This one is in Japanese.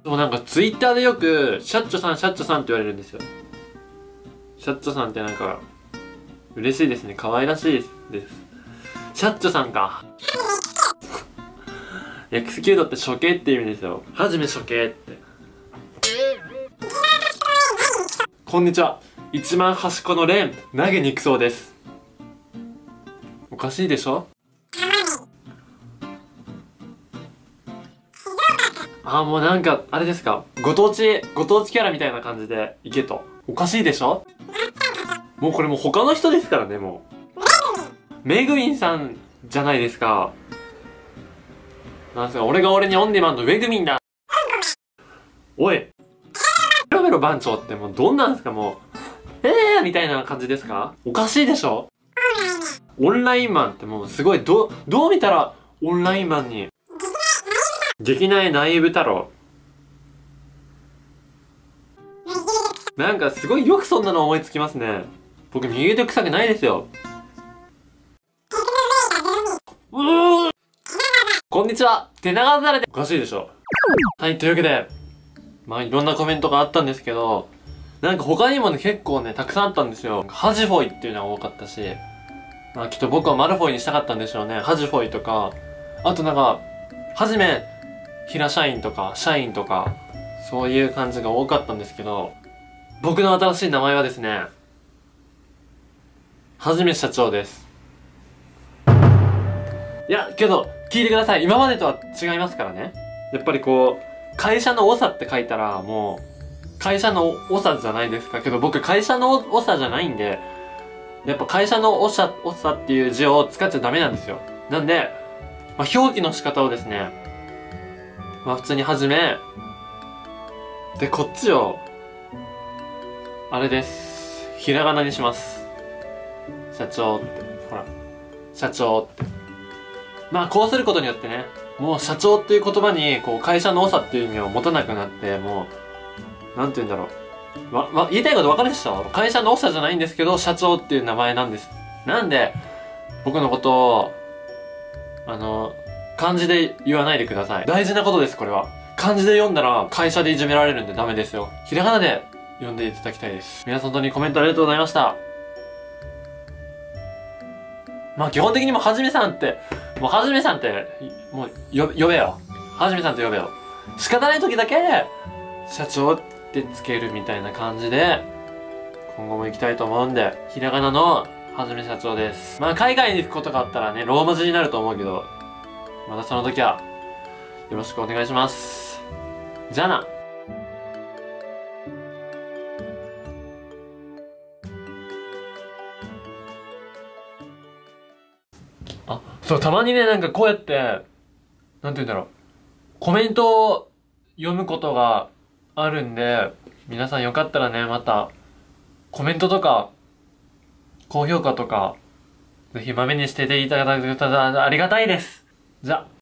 でもなんかツイッターでよくシャッチョさんシャッチョさんって言われるんですよ。シャッチョさんってなんか嬉しいですね。可愛らしいです。シャッチョさんか。エクスキュートって処刑って意味ですよ。はじめ処刑って。こんにちは。一番端っこのレン投げに行くそうです。おかしいでしょ。あ、もうなんかあれですか、ご当地キャラみたいな感じで行けと。おかしいでしょ。もうこれもう他の人ですからね。もうメグミンさんじゃないですか。なんすか、俺にオンデマンドウェグミンだ。おい、メロメロ番長ってもうどんなんすか。もうみたいな感じですか。おかしいでしょ。オンラインマンってもうすごい、どう見たらオンラインマンに。劇内ナイーブ太郎。なんかすごいよくそんなの思いつきますね。僕右腕臭くないですよ。こんにちは、手長されておかしいでしょ。はい、というわけでまあいろんなコメントがあったんですけど、なんか他にもね結構ねたくさんあったんですよ。ハジフォイっていうのが多かったし、まあきっと僕はマルフォイにしたかったんでしょうね。ハジフォイとか、あとなんかはじめ平社員とか社員とか、そういう感じが多かったんですけど、僕の新しい名前はですね、はじめ社長です。いやけど聞いてください。今までとは違いますからね。やっぱりこう会社の長って書いたらもう会社の長じゃないですか。けど僕会社の長じゃないんで、やっぱ会社の長っていう字を使っちゃダメなんですよ。なんで、まあ、表記の仕方をですね、まあ普通にはじめで、こっちをあれです、ひらがなにします。社長って、ほら社長って。まあこうすることによってね、もう社長っていう言葉にこう会社の長っていう意味を持たなくなって、もうなんて言うんだろう、言いたいこと分かるでしょ。会社の長じゃないんですけど社長っていう名前なんです。なんで僕のことを漢字で言わないでください。大事なことです。これは漢字で読んだら会社でいじめられるんでダメですよ。ひらがなで読んでいただきたいです。皆さん本当にコメントありがとうございました。まあ基本的にもうはじめさんって、もうはじめさんってもう呼べよ。はじめさんって呼べよ。仕方ない時だけ社長ってつけるみたいな感じで今後も行きたいと思うんで、ひらがなのはじめ社長です。まあ海外に行くことがあったらね、ローマ字になると思うけど、またその時はよろしくお願いします。じゃあな。あ、そう、たまにね、なんかこうやって、なんて言うんだろう、コメントを読むことがあるんで、皆さんよかったらね、また、コメントとか、高評価とか、ぜひまめにしていただけたらありがたいです。じゃあ。